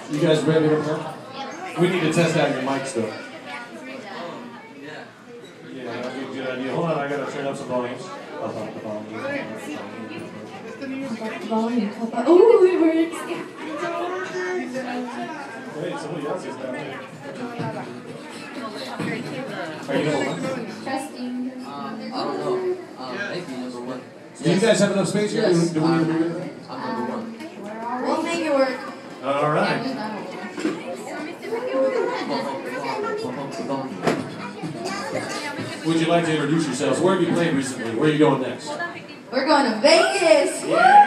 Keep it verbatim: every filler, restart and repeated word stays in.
You guys ready to play? We need to test out your mics though. Yeah, that'd be a good idea. Hold on, I gotta turn up some volumes. Up, up the volume. Volume. Oh, it works. Wait, somebody else is down there. Are you number one? Testing. Um, I don't know. Um, maybe number one. Do you guys have enough space here? Yes. Do we I'm, agree with that? I'm number one. We'll make it work. All right. Would you like to introduce yourselves? Where have you played recently? Where are you going next? We're going to Vegas. Yeah.